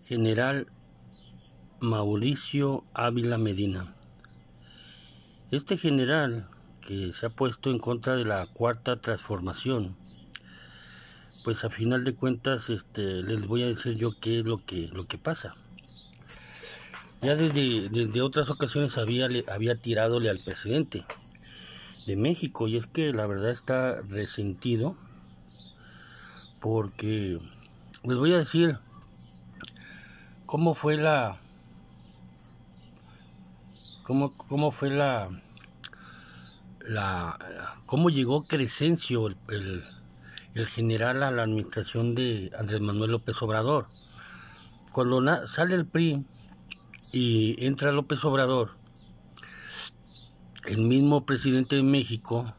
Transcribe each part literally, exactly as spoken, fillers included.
General Mauricio Ávila Medina. Este general que se ha puesto en contra de la Cuarta Transformación, pues a final de cuentas este, les voy a decir yo qué es lo que, lo que pasa. Ya desde, desde otras ocasiones había, había tiradole al presidente de México, y es que la verdad está resentido porque les voy a decir cómo fue la cómo, cómo fue la la cómo llegó Crescencio, el, el, el general, a la administración de Andrés Manuel López Obrador. Cuando na, sale el P R I y entra López Obrador, el mismo presidente de México,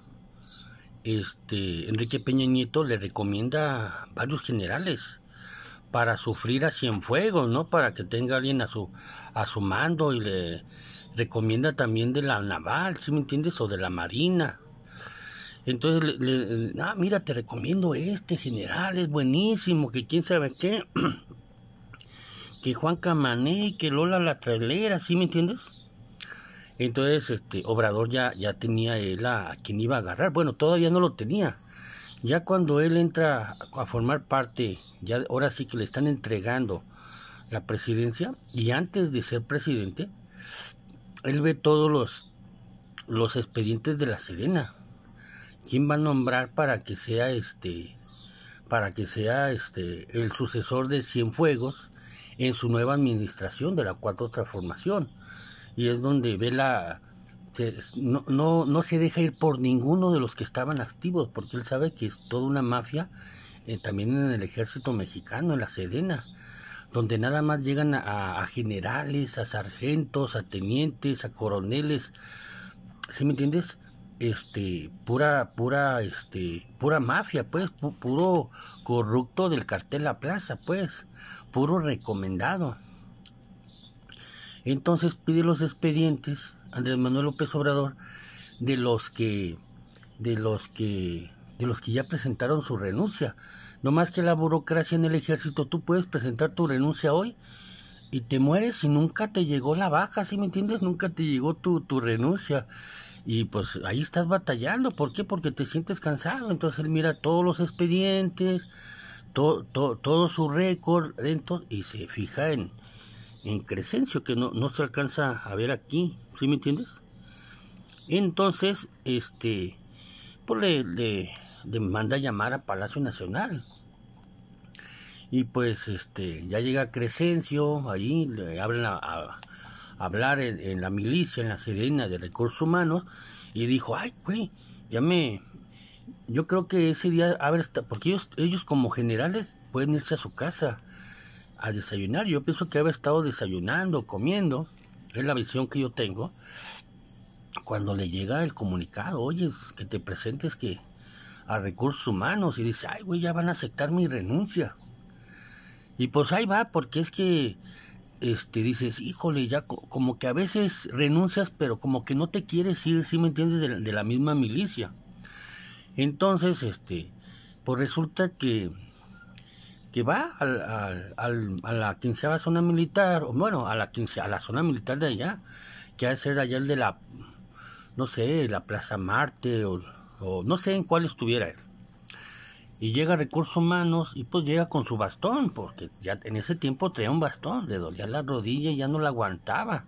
este Enrique Peña Nieto, le recomienda varios generales para sufrir a Cienfuegos, ¿no? Para que tenga alguien a su a su mando, y le recomienda también de la naval, ¿sí me entiendes? O de la marina. Entonces, le, le, ah, mira, te recomiendo este general, es buenísimo, que quién sabe qué, que Juan Camané, que Lola la trailera, ¿sí me entiendes? Entonces, este, Obrador ya, ya tenía él a, a quien iba a agarrar. Bueno, todavía no lo tenía. Ya cuando él entra a formar parte, ya ahora sí que le están entregando la presidencia, y antes de ser presidente, él ve todos los, los expedientes de la Sedena. ¿Quién va a nombrar para que sea este, para que sea este el sucesor de Cienfuegos en su nueva administración de la Cuarta Transformación? Y es donde ve la No, no, no se deja ir por ninguno de los que estaban activos, porque él sabe que es toda una mafia, eh, también en el ejército mexicano, en la Sedena, donde nada más llegan a, a generales, a sargentos, a tenientes, a coroneles, ¿sí me entiendes? Este, pura, pura, este, pura mafia, pues, pu puro corrupto del cartel La Plaza, pues, puro recomendado. Entonces pide los expedientes Andrés Manuel López Obrador de los que de los que de los que ya presentaron su renuncia. No más que la burocracia en el ejército, tú puedes presentar tu renuncia hoy y te mueres y nunca te llegó la baja, ¿sí me entiendes? Nunca te llegó tu, tu renuncia. Y pues ahí estás batallando. ¿Por qué? Porque te sientes cansado. Entonces él mira todos los expedientes, todo, todo, todo su récord dentro, y se fija en en Crescencio, que no, no se alcanza a ver aquí, ¿sí me entiendes? Entonces, este, pues le, le, le manda a llamar a Palacio Nacional. Y pues, este, ya llega Crescencio, allí le abren a, a, a hablar en, en la milicia, en la Sedena de Recursos Humanos, y dijo, ay, güey, ya me, yo creo que ese día, a ver, porque ellos, ellos como generales pueden irse a su casa a desayunar. Yo pienso que había estado desayunando, comiendo, es la visión que yo tengo, cuando le llega el comunicado, oye, que te presentes que a Recursos Humanos, y dice, ay, güey, ya van a aceptar mi renuncia. Y pues ahí va, porque es que, este, dices, híjole, ya co como que a veces renuncias, pero como que no te quieres ir, ¿sí me entiendes?, de la, de la misma milicia. Entonces, este, pues resulta que que va al, al, al, a la quinceava zona militar, o bueno, a la quince, a la zona militar de allá, que ha de ser allá el de la, no sé, la Plaza Marte, o, o no sé en cuál estuviera él. Y llega a Recursos Humanos, y pues llega con su bastón, porque ya en ese tiempo traía un bastón, le dolía la rodilla y ya no la aguantaba.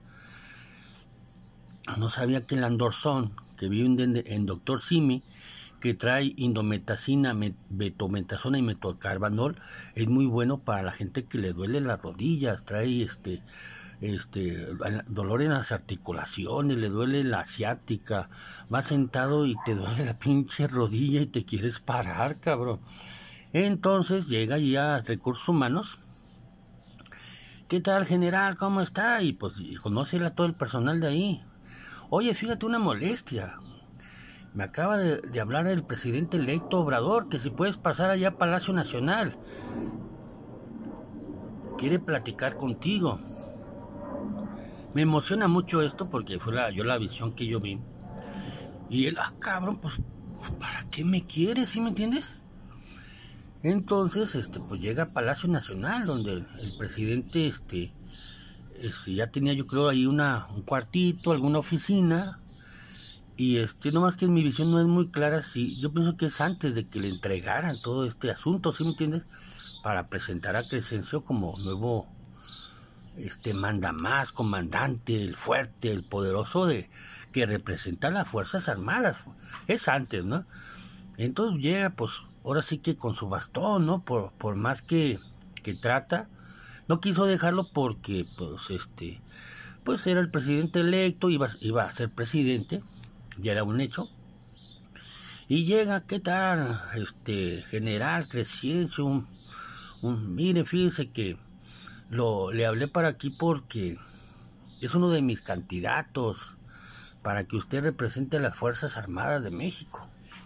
No sabía que el Andorzón, que vive en, en Doctor Simi, que trae indometacina, betometazona y metocarbanol, es muy bueno para la gente que le duele las rodillas, trae este, este, dolor en las articulaciones, le duele la ciática, vas sentado y te duele la pinche rodilla y te quieres parar, cabrón. Entonces llega ya a Recursos Humanos. ¿Qué tal, general? ¿Cómo está? Y pues conoce a todo el personal de ahí. Oye, fíjate, una molestia. Me acaba de, de hablar el presidente electo Obrador, que si puedes pasar allá a Palacio Nacional. Quiere platicar contigo. Me emociona mucho esto porque fue la, yo la visión que yo vi. Y él, ah, cabrón, pues, pues ¿para qué me quieres? ¿Sí me entiendes? Entonces, este, pues llega a Palacio Nacional, donde el, el presidente, este, este, ya tenía, yo creo, ahí una, un cuartito, alguna oficina, y este, nomás que en mi visión no es muy clara, sí, yo pienso que es antes de que le entregaran todo este asunto, ¿sí me entiendes? Para presentar a Crescencio como nuevo, este, mandamás, comandante, el fuerte, el poderoso de que representa las Fuerzas Armadas, es antes, ¿no? Entonces llega, pues, ahora sí que con su bastón, ¿no? Por, por más que, que trata, no quiso dejarlo porque, pues, este, pues era el presidente electo, iba, iba a ser presidente, ya era un hecho. Y llega, ¿qué tal? Este, general Crescencio, un, un, mire, fíjese que lo, le hablé para aquí porque es uno de mis candidatos para que usted represente a las Fuerzas Armadas de México.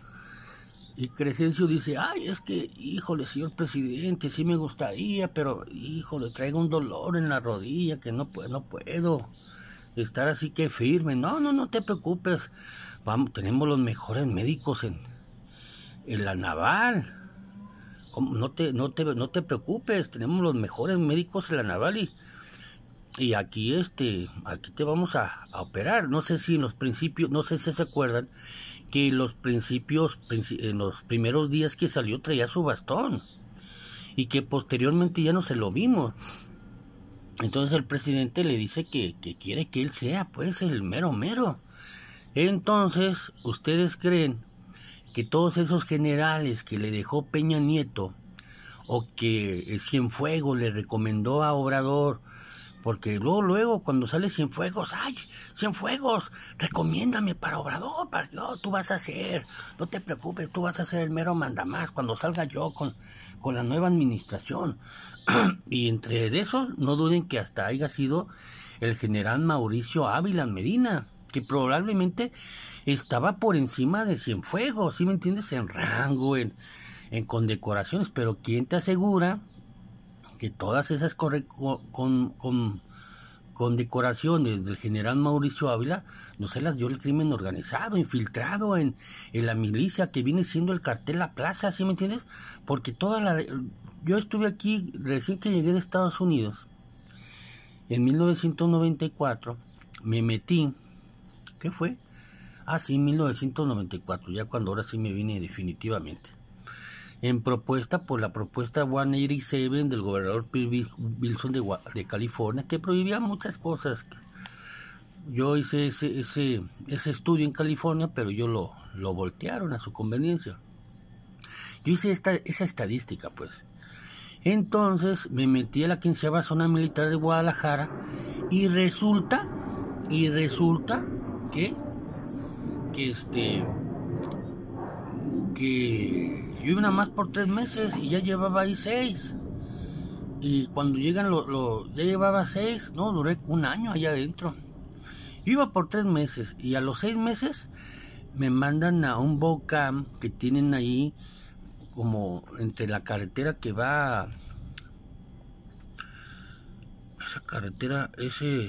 Y Crescencio dice, ay, es que, híjole, señor presidente, sí me gustaría, pero, híjole, traigo un dolor en la rodilla que no puedo, no puedo estar así que firme. No, no, no te preocupes, vamos, tenemos los mejores médicos en, en la naval. No te, no te, no te preocupes, tenemos los mejores médicos en la naval y, y aquí, este, aquí te vamos a, a operar. No sé si en los principios, no sé si se acuerdan, que los principios, en los primeros días que salió traía su bastón y que posteriormente ya no se lo vimos. Entonces el presidente le dice que, que quiere que él sea pues el mero mero. Entonces, ¿ustedes creen que todos esos generales que le dejó Peña Nieto o que Cienfuegos le recomendó a Obrador, porque luego, luego, cuando sale Cienfuegos, ¡ay, Cienfuegos, recomiéndame para Obrador! Para, no, tú vas a ser, no te preocupes, tú vas a ser el mero mandamás cuando salga yo con, con la nueva administración. Y entre de esos, no duden que hasta haya sido el general Mauricio Ávila Medina, que probablemente estaba por encima de Cienfuegos, ¿sí me entiendes? En rango, en, en condecoraciones, pero ¿quién te asegura que todas esas corre con, con, con decoraciones del general Mauricio Ávila no se las dio el crimen organizado, infiltrado en, en la milicia que viene siendo el cartel La Plaza, ¿sí me entiendes? Porque toda la... Yo estuve aquí recién que llegué de Estados Unidos, en mil novecientos noventa y cuatro, me metí, ¿qué fue? Ah, sí, mil novecientos noventa y cuatro, ya cuando ahora sí me vine definitivamente. En propuesta por la propuesta ciento ochenta y siete del gobernador Bill Wilson de, de California, que prohibía muchas cosas. Yo hice ese, ese, ese estudio en California, pero yo lo, lo voltearon a su conveniencia. Yo hice esta, esa estadística, pues. Entonces me metí a la quinceava zona militar de Guadalajara y resulta, y resulta que, que este... que yo iba nada más por tres meses y ya llevaba ahí seis. Y cuando llegan los, lo, ya llevaba seis, no, duré un año allá adentro. Yo iba por tres meses y a los seis meses me mandan a un BOCAM que tienen ahí como entre la carretera que va, esa carretera, ese,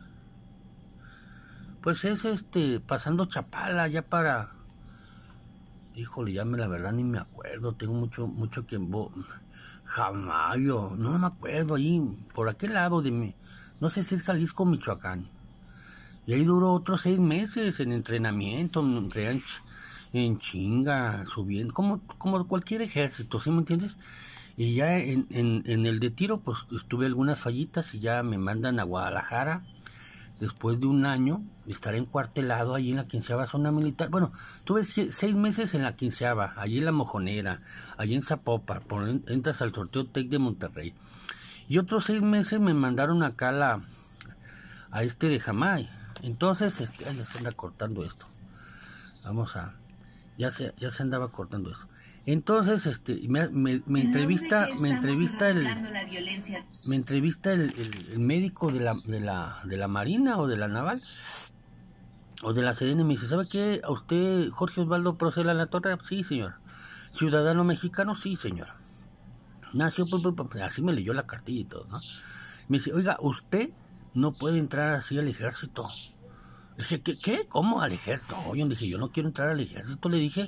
pues es este, pasando Chapala ya para... Híjole, ya me la verdad ni me acuerdo, tengo mucho mucho que... Jamayo, no me acuerdo, ahí, por aquel lado de mí, no sé si es Jalisco o Michoacán. Y ahí duró otros seis meses en entrenamiento, en, en chinga, subiendo, como, como cualquier ejército, ¿sí me entiendes? Y ya en, en, en el de tiro, pues tuve algunas fallitas y ya me mandan a Guadalajara. Después de un año de estar encuartelado allí en la quinceava zona militar. Bueno, tuve seis meses en la quinceava, allí en La Mojonera, allí en Zapopan, por, entras al sorteo Tec de Monterrey. Y otros seis meses me mandaron acá a, la, a este de Jamay. Entonces, este, ay, ya se anda cortando esto. Vamos a... Ya se, ya se andaba cortando esto. Entonces, este, me, me, me entrevista, me entrevista el, me entrevista el, el, el médico de la, de la, de la Marina o de la Naval o de la C D N. Me dice, ¿sabe qué? ¿A usted, Jorge Osvaldo Procela La Torre? Sí, señor. ¿Ciudadano mexicano? Sí, señor. Nació, así me leyó la cartilla y todo, ¿no? Me dice, oiga, usted no puede entrar así al ejército. Le dije, ¿qué? ¿Qué? ¿Cómo al ejército? Oye, dije, yo no quiero entrar al ejército, le dije.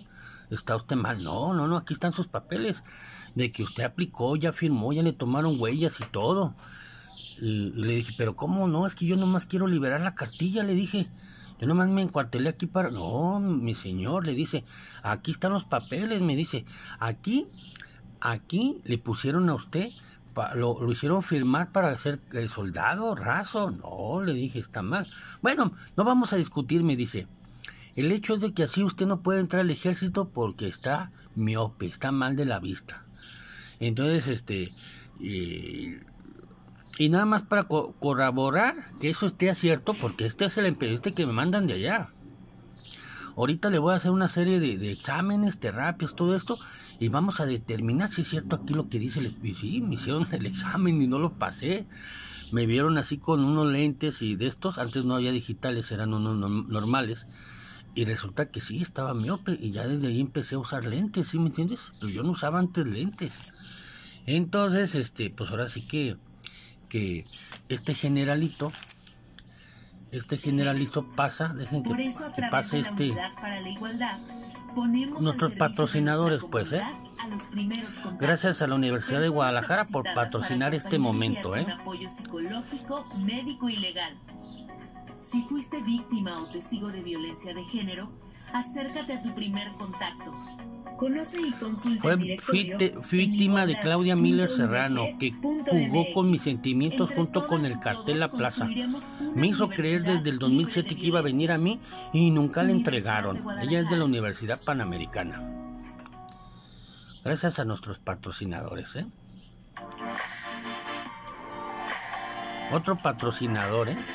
está usted mal. No, no, no, aquí están sus papeles de que usted aplicó, ya firmó, ya le tomaron huellas y todo. Y, y le dije, pero ¿cómo no? Es que yo nomás quiero liberar la cartilla, le dije. Yo nomás me encuartelé aquí para... No, mi señor, le dice, aquí están los papeles, me dice. Aquí, aquí le pusieron a usted, pa, lo, lo hicieron firmar para ser eh, soldado raso. No, le dije, está mal. Bueno, no vamos a discutir, me dice. El hecho es de que así usted no puede entrar al ejército porque está miope, está mal de la vista. Entonces, este... Eh, y nada más para co corroborar que eso esté cierto, porque este es el periodista que me mandan de allá. Ahorita le voy a hacer una serie de, de exámenes, terapias, todo esto, y vamos a determinar si es cierto aquí lo que dice el... Y sí, me hicieron el examen y no lo pasé. Me vieron así con unos lentes y de estos, antes no había digitales, eran unos no normales. Y resulta que sí, estaba miope, y ya desde ahí empecé a usar lentes, ¿sí me entiendes? Pero yo no usaba antes lentes. Entonces, este, pues ahora sí que... que este generalito, este generalito pasa, dejen que, que pase este, nuestros patrocinadores, pues, ¿eh? Gracias a la Universidad de Guadalajara por patrocinar este momento, ¿eh? Apoyo psicológico, médico y legal. Si fuiste víctima o testigo de violencia de género, acércate a tu primer contacto. Conoce y consulta Fue víctima de Claudia Miller Serrano, que jugó con mis sentimientos junto con el cartel La Plaza. Me hizo creer desde el dos mil siete que iba a venir a mí y nunca le entregaron. Ella es de la Universidad Panamericana. Gracias a nuestros patrocinadores, ¿eh? Otro patrocinador, ¿eh?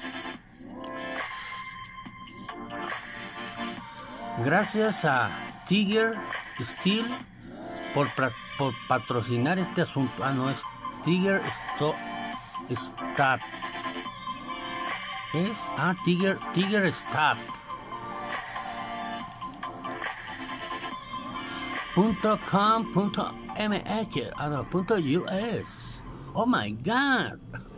Gracias a Tiger Steel por, por patrocinar este asunto. Ah, no, es Tiger Stab. ¿Qué es? Ah, Tiger, Tiger Stab. Punto com, punto mx, ah, no, punto us. Oh my God.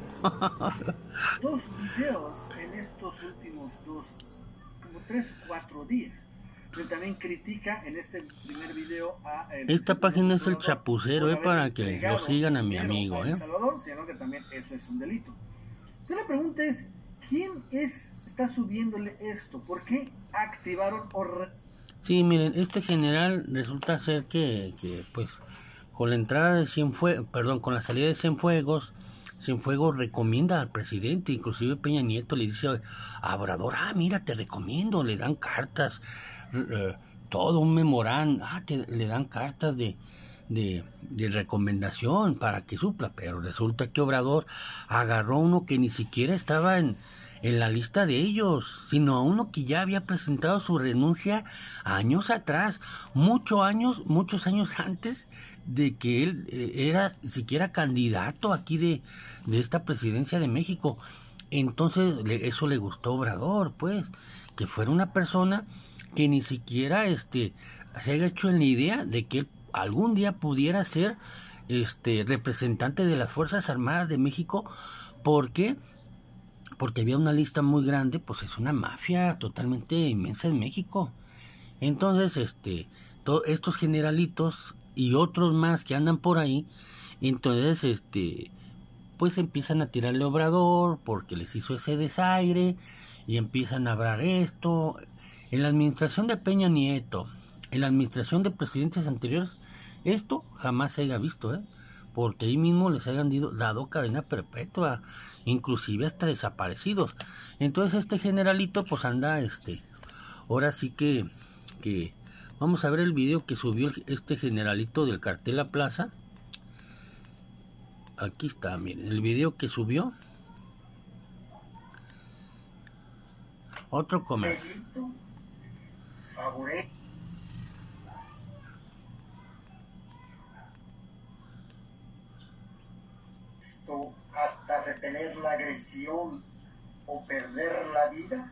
Dos videos en estos últimos dos, como tres o cuatro días. Pero también critica en este primer video a... Esta página es el Chapucero, eh, para que lo sigan a mi amigo, eh. Salvador, sino que también eso es un delito. Entonces la pregunta es, ¿quién es, está subiéndole esto? ¿Por qué activaron o... Re... Sí, miren, este general resulta ser que, que pues, con la entrada de Cienfuegos, perdón, con la salida de Cienfuegos, Cienfuegos recomienda al presidente, inclusive Peña Nieto le dice a Obrador, ah, mira, te recomiendo, le dan cartas, uh, todo un memorando, ah, te, le dan cartas de, de, de recomendación para que supla, pero resulta que Obrador agarró uno que ni siquiera estaba en, en la lista de ellos, sino a uno que ya había presentado su renuncia años atrás, muchos años, muchos años antes de que él eh, era siquiera candidato aquí de, de esta presidencia de México. Entonces le, eso le gustó a Obrador, pues, que fuera una persona que ni siquiera este se haya hecho en la idea de que él algún día pudiera ser este representante de las Fuerzas Armadas de México. ¿Por qué? Porque había una lista muy grande, pues es una mafia totalmente inmensa en México. Entonces, este, todos estos generalitos y otros más que andan por ahí, entonces, este, pues empiezan a tirarle Obrador porque les hizo ese desaire y empiezan a hablar esto. En la administración de Peña Nieto, en la administración de presidentes anteriores, esto jamás se haya visto, ¿eh? Porque ahí mismo les hayan dado, dado cadena perpetua, inclusive hasta desaparecidos. Entonces este generalito pues anda, este, ahora sí que, que, vamos a ver el video que subió este generalito del cartel La Plaza. Aquí está, miren, el video que subió. Otro comercio. Hasta repeler la agresión o perder la vida.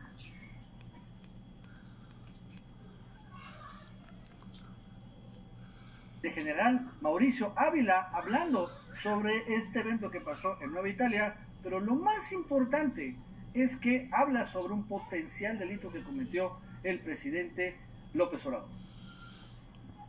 De general Mauricio Ávila hablando sobre este evento que pasó en Nueva Italia, pero lo más importante es que habla sobre un potencial delito que cometió el presidente López Obrador.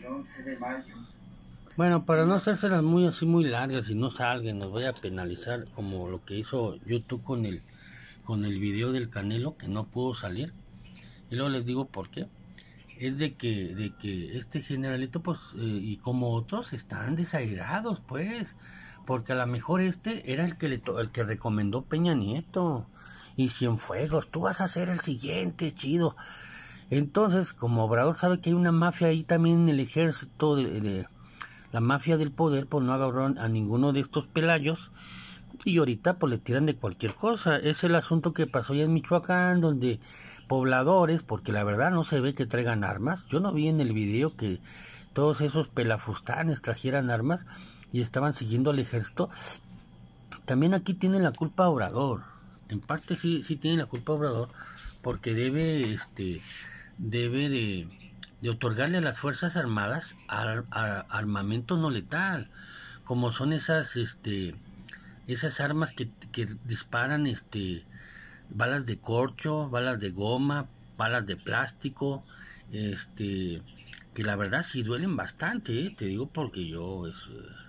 el once de mayo. Bueno, para no hacérselas muy así muy largas y no salgan, nos voy a penalizar como lo que hizo YouTube con el con el video del Canelo, que no pudo salir. Y luego les digo por qué. Es de que de que este generalito, pues, eh, y como otros, están desairados, pues, porque a lo mejor este era el que le to el que recomendó Peña Nieto. Y Cienfuegos, tú vas a ser el siguiente, chido. Entonces, como Obrador sabe que hay una mafia ahí también en el ejército, de, de la mafia del poder, pues no agarraron a ninguno de estos pelayos. Y ahorita pues le tiran de cualquier cosa. Es el asunto que pasó ya en Michoacán, donde pobladores, porque la verdad no se ve que traigan armas. Yo no vi en el video que todos esos pelafustanes trajeran armas y estaban siguiendo al ejército. También aquí tiene la culpa Obrador. En parte sí, sí tiene la culpa Obrador, porque debe, este, debe de, de otorgarle a las Fuerzas Armadas ar, ar, armamento no letal, como son esas, este, esas armas que, que disparan, este, balas de corcho, balas de goma, balas de plástico, este, que la verdad sí duelen bastante, ¿eh? Te digo porque yo... Es,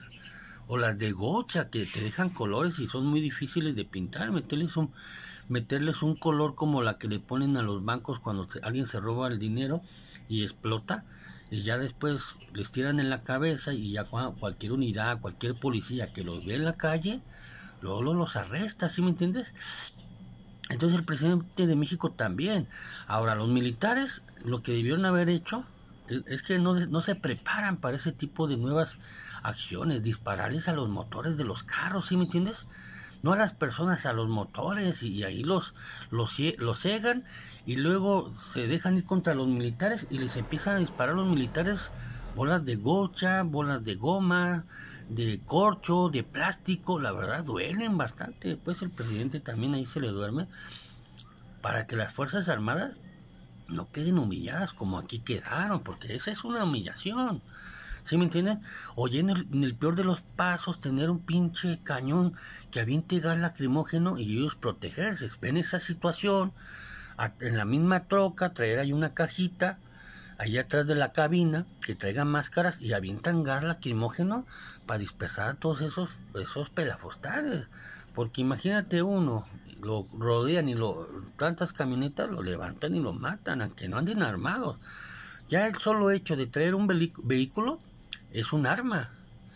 o las de gocha, que te dejan colores y son muy difíciles de pintar, meterles un, meterles un color como la que le ponen a los bancos cuando se, alguien se roba el dinero y explota, y ya después les tiran en la cabeza, y ya cualquier unidad, cualquier policía que los ve en la calle, luego los arresta, ¿sí me entiendes? Entonces el presidente de México también. Ahora, los militares, lo que debieron haber hecho es que no, no se preparan para ese tipo de nuevas acciones, dispararles a los motores de los carros, ¿sí me entiendes? No a las personas, a los motores, y, y ahí los, los, los cegan, y luego se dejan ir contra los militares y les empiezan a disparar a los militares bolas de gocha, bolas de goma, de corcho, de plástico. La verdad duelen bastante. Después el presidente también ahí se le duerme, para que las Fuerzas Armadas no queden humilladas como aquí quedaron, porque esa es una humillación, ¿sí me entienden? Oye, en el, en el peor de los pasos, tener un pinche cañón que aviente gas lacrimógeno y ellos protegerse. Ven esa situación, a, en la misma troca, traer ahí una cajita, allá atrás de la cabina, que traigan máscaras y avientan gas lacrimógeno para dispersar a todos esos, esos pelafostales. Porque imagínate uno, lo rodean y lo, tantas camionetas lo levantan y lo matan, aunque no anden armados. Ya el solo hecho de traer un vehículo es un arma.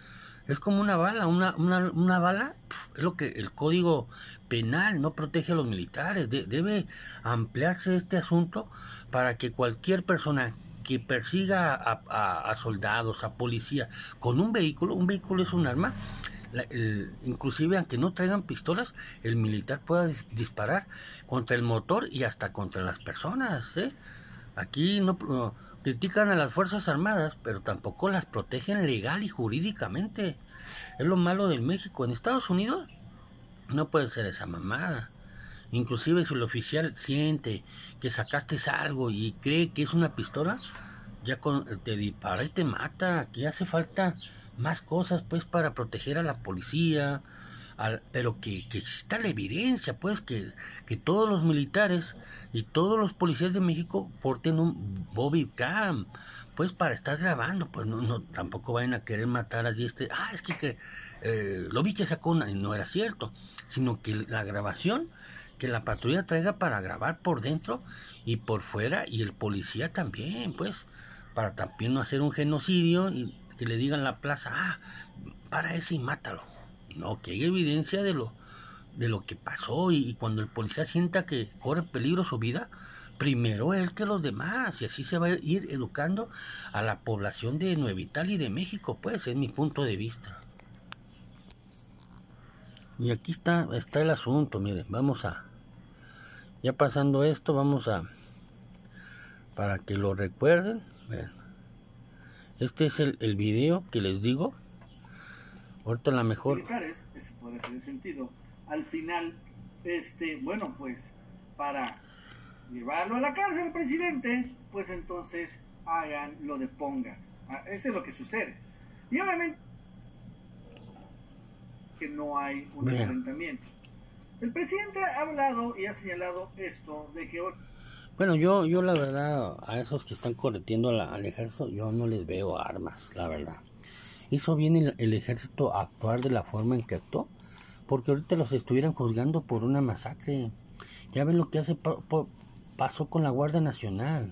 Es como una bala, una, una, una bala, es lo que el Código Penal no protege a los militares. De, debe ampliarse este asunto para que cualquier persona que persiga a, a, a soldados, a policía, con un vehículo, un vehículo es un arma. La, el, inclusive aunque no traigan pistolas, el militar pueda dis, disparar contra el motor y hasta contra las personas, ¿eh? Aquí no, no critican a las Fuerzas Armadas, pero tampoco las protegen legal y jurídicamente. Es lo malo de México. En Estados Unidos no puede ser esa mamada. Inclusive si el oficial siente que sacaste algo y cree que es una pistola, ya con, te dispara y te mata. Aquí hace falta más cosas, pues, para proteger a la policía, al, pero que, que exista la evidencia, pues, que, que todos los militares y todos los policías de México porten un body cam, pues, para estar grabando. Pues no, no tampoco vayan a querer matar a este, ah, es que, que eh, lo vi que sacó una, y no era cierto, sino que la grabación, que la patrulla traiga para grabar por dentro y por fuera, y el policía también, pues, para también no hacer un genocidio y que le digan a la plaza, ah, para ese y mátalo. No, que hay evidencia de lo, de lo que pasó, y, y cuando el policía sienta que corre peligro su vida, primero él que los demás, y así se va a ir educando a la población de Nueva Italia y de México, pues, es mi punto de vista. Y aquí está, está el asunto, miren, vamos a, ya pasando esto, vamos a, para que lo recuerden, miren. Este es el, el video que les digo. Ahorita la mejor. Militares, ese puede ser el sentido. Al final, este, bueno, pues, para llevarlo a la cárcel al presidente, pues entonces hagan lo de ponga. Eso es lo que sucede. Y obviamente que no hay un enfrentamiento. El presidente ha hablado y ha señalado esto de que Bueno, yo, yo la verdad, a esos que están correteando al, al ejército, yo no les veo armas, la verdad. Hizo bien el, el ejército actuar de la forma en que actuó, porque ahorita los estuvieran juzgando por una masacre. Ya ven lo que hace pa, pa, pasó con la Guardia Nacional,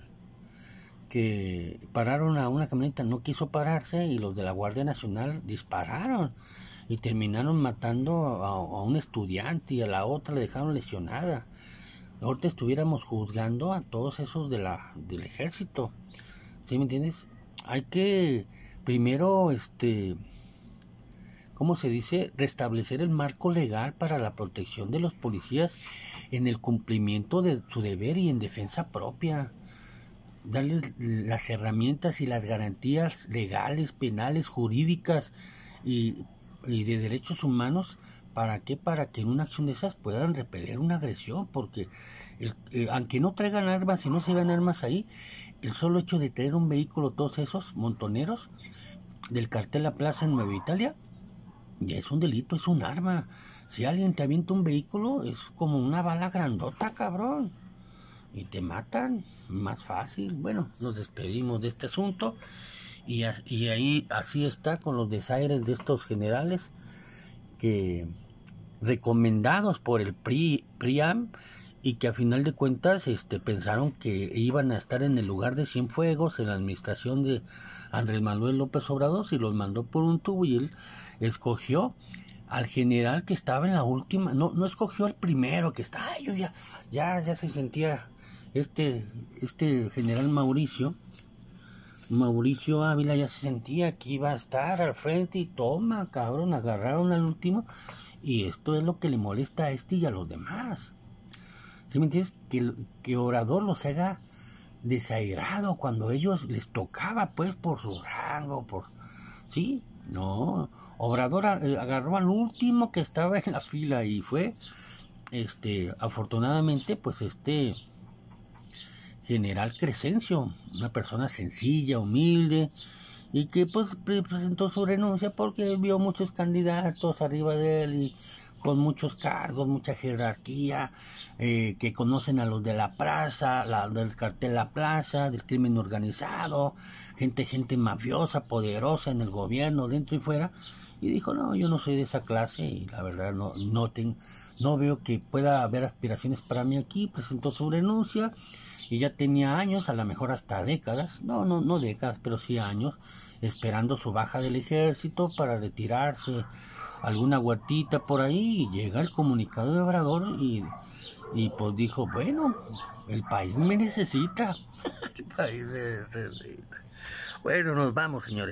que pararon a una camioneta, no quiso pararse y los de la Guardia Nacional dispararon y terminaron matando a, a un estudiante y a la otra le dejaron lesionada. Ahorita estuviéramos juzgando a todos esos de la del ejército, ¿sí me entiendes? Hay que primero, este, ¿cómo se dice? Restablecer el marco legal para la protección de los policías en el cumplimiento de su deber y en defensa propia. Darles las herramientas y las garantías legales, penales, jurídicas y, y de derechos humanos. ¿Para qué? Para que en una acción de esas puedan repeler una agresión, porque el, eh, aunque no traigan armas y no se vean armas ahí, el solo hecho de traer un vehículo, todos esos montoneros del cartel La Plaza en Nueva Italia, ya es un delito, es un arma. Si alguien te avienta un vehículo, es como una bala grandota, cabrón, y te matan, más fácil. Bueno, nos despedimos de este asunto, y, a, y ahí así está con los desaires de estos generales que recomendados por el P R I, P R I A M, y que a final de cuentas este, pensaron que iban a estar en el lugar de Cienfuegos en la administración de Andrés Manuel López Obrador, y los mandó por un tubo, y él escogió al general que estaba en la última, no, no escogió al primero que está, ay, yo ya, ya, ya se sentía este, este general Mauricio, Mauricio Ávila ya se sentía que iba a estar al frente, y toma, cabrón, agarraron al último, y esto es lo que le molesta a este y a los demás. ¿Sí me entiendes? Que, que Obrador los haga desairado cuando ellos les tocaba, pues, por su rango, por... ¿Sí? No, Obrador agarró al último que estaba en la fila, y fue, este, afortunadamente, pues, este... general Crescencio, una persona sencilla, humilde, y que pues presentó su renuncia porque vio muchos candidatos arriba de él y con muchos cargos, mucha jerarquía, eh, que conocen a los de la plaza, la, del cartel La Plaza, del crimen organizado, gente, gente mafiosa, poderosa en el gobierno, dentro y fuera, y dijo, no, yo no soy de esa clase, y la verdad no, no, ten, no veo que pueda haber aspiraciones para mí aquí. Presentó su renuncia, y ya tenía años, a lo mejor hasta décadas, no, no, no décadas, pero sí años, esperando su baja del ejército para retirarse, alguna huertita por ahí, y llega el comunicado de Obrador, y, y pues dijo, bueno, el país me necesita, el país me necesita. Bueno, nos vamos, señores.